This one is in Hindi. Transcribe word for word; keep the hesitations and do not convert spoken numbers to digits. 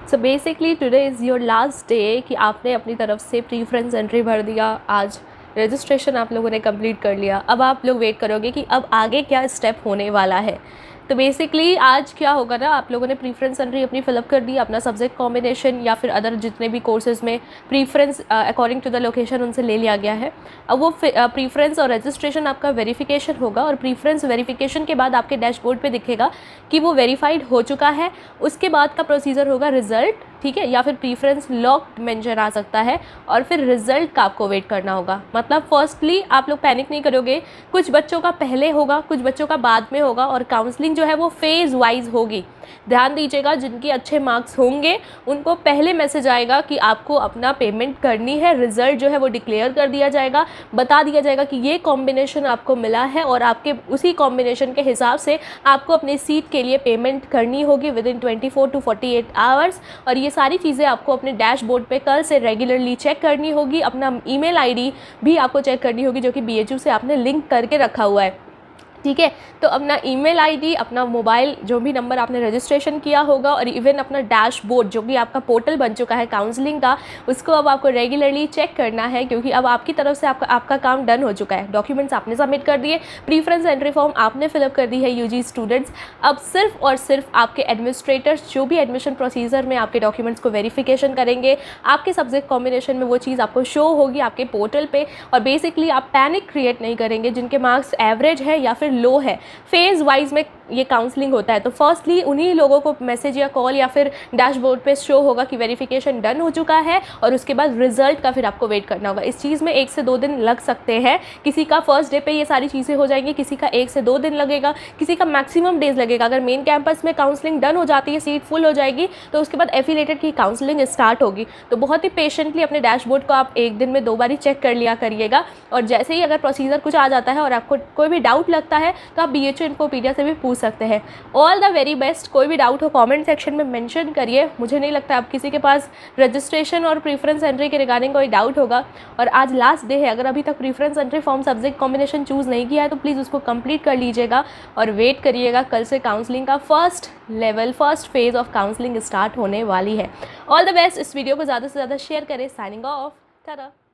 So basically today is your last day कि आपने अपनी तरफ से प्रीफ्रेंस एंट्री भर दिया, आज रजिस्ट्रेशन आप लोगों ने कंप्लीट कर लिया। अब आप लोग वेट करोगे कि अब आगे क्या स्टेप होने वाला है। तो बेसिकली आज क्या होगा ना, आप लोगों ने प्रीफ्रेंस एंट्री अपनी फिलअप कर दी, अपना सब्जेक्ट कॉम्बिनेशन या फिर अदर जितने भी कोर्सेज में preference according to the location उनसे ले लिया गया है। अब वो प्रीफ्रेंस और रजिस्ट्रेशन आपका वेरिफिकेशन होगा और प्रीफ्रेंस वेरिफिकेशन के बाद आपके डैशबोर्ड पे दिखेगा कि वो वेरीफाइड हो चुका है। उसके बाद का प्रोसीजर होगा रिजल्ट, ठीक है, या फिर प्रीफ्रेंस लॉक्ड मेंशन आ सकता है और फिर रिजल्ट का आपको वेट करना होगा। मतलब फर्स्टली आप लोग पैनिक नहीं करोगे, कुछ बच्चों का पहले होगा, कुछ बच्चों का बाद में होगा और काउंसलिंग जो है वो फेज़ वाइज होगी। ध्यान दीजिएगा, जिनके अच्छे मार्क्स होंगे उनको पहले मैसेज आएगा कि आपको अपना पेमेंट करनी है। रिजल्ट जो है वो डिक्लेयर कर दिया जाएगा, बता दिया जाएगा कि ये कॉम्बिनेशन आपको मिला है और आपके उसी कॉम्बिनेशन के हिसाब से आपको अपनी सीट के लिए पेमेंट करनी होगी within twenty four to forty eight hours. और ये सारी चीज़ें आपको अपने डैशबोर्ड पे कल से रेगुलरली चेक करनी होगी। अपना ईमेल आईडी भी आपको चेक करनी होगी जो कि बी एच यू से आपने लिंक करके रखा हुआ है, ठीक है। तो अपना ईमेल आईडी, अपना मोबाइल जो भी नंबर आपने रजिस्ट्रेशन किया होगा और इवन अपना डैशबोर्ड जो भी आपका पोर्टल बन चुका है काउंसलिंग का, उसको अब आपको रेगुलरली चेक करना है क्योंकि अब आपकी तरफ से आपका आपका काम डन हो चुका है। डॉक्यूमेंट्स आपने सबमिट कर दिए, प्रीफ्रेंस एंट्री फॉर्म आपने फिलअप कर दी है यूजी स्टूडेंट्स। अब सिर्फ और सिर्फ आपके एडमिनिस्ट्रेटर्स जो भी एडमिशन प्रोसीजर में आपके डॉक्यूमेंट्स को वेरिफिकेशन करेंगे, आपके सब्जेक्ट कॉम्बिनेशन में वो चीज़ आपको शो होगी आपके पोर्टल पे। और बेसिकली आप पैनिक क्रिएट नहीं करेंगे। जिनके मार्क्स एवरेज है या फिर लो है, फेज वाइज में ये काउंसलिंग होता है, तो फर्स्टली उन्हीं लोगों को मैसेज या कॉल या फिर डैशबोर्ड पे शो होगा कि वेरिफिकेशन डन हो चुका है और उसके बाद रिजल्ट का फिर आपको वेट करना होगा। इस चीज़ में एक से दो दिन लग सकते हैं। किसी का फर्स्ट डे पे ये सारी चीज़ें हो जाएंगी, किसी का एक से दो दिन लगेगा, किसी का मैक्सिमम डेज लगेगा। अगर मेन कैंपस में काउंसलिंग डन हो जाती है, सीट फुल हो जाएगी, तो उसके बाद एफिलेटेड की काउंसलिंग स्टार्ट होगी। तो बहुत ही पेशेंटली अपने डैशबोर्ड को आप एक दिन में दो बार ही चेक कर लिया करिएगा। और जैसे ही अगर प्रोसीजर कुछ आ जाता है और आपको कोई भी डाउट लगता है तो आप बी एच यू इन्फोपीडिया से भी पूछ सकते हैं। All the very best. कोई भी डाउट हो कमेंट सेक्शन में मेंशन करिए। मुझे नहीं लगता आप किसी के पास रजिस्ट्रेशन और प्रीफ्रेंस एंट्री के रिगार्डिंग कोई डाउट होगा। और आज लास्ट डे है, अगर अभी तक preference entry form subject combination choose नहीं किया है तो प्लीज़ उसको कंप्लीट कर लीजिएगा और वेट करिएगा। कल से काउंसलिंग का first level, first phase of counselling start होने वाली है। All the best. इस वीडियो को ज़्यादा से ज़्यादा शेयर करें। Signing off. टाटा।